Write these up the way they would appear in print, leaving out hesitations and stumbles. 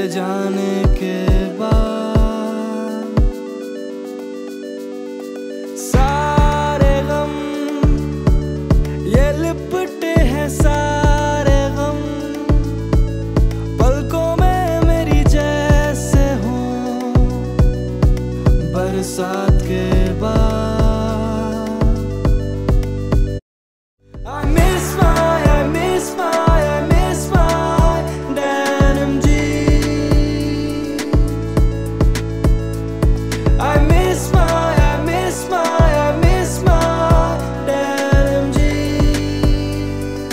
जाने के बाद सारे गम ये लिपटे हैं, सारे गम पलकों में मेरी जैसे हो बरसात के बाद। I miss my denim jeans. I miss my denim jeans.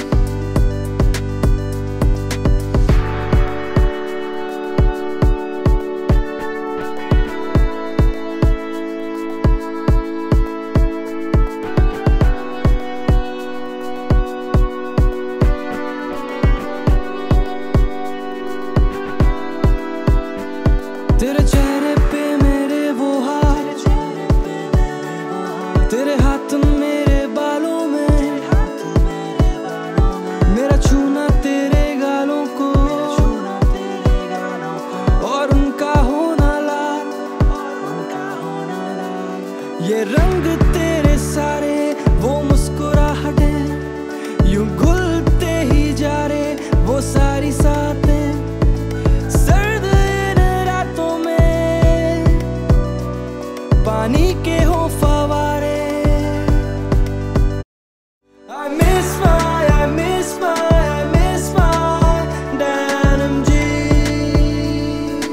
तेरे चेहरे पे मेरे वो हाथ, तेरे हाथ मेरे बालों में, मेरा छूना तेरे गालों को और उनका होना लाल। ये रंग तेरे सारे वो मुस्कुराहटें यूं घुलते ही जा रहे वो सारी सातें। पानी के हो फवारे। I miss my denim jeans.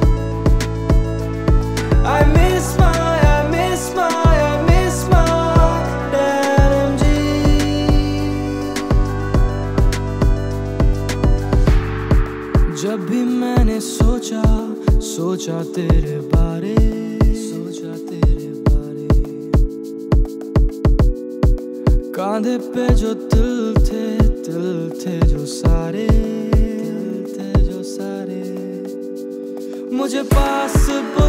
I miss my denim jeans. जब भी मैंने सोचा तेरे बारे, कांधे पे जो तिल थे जो सारे, मुझे पास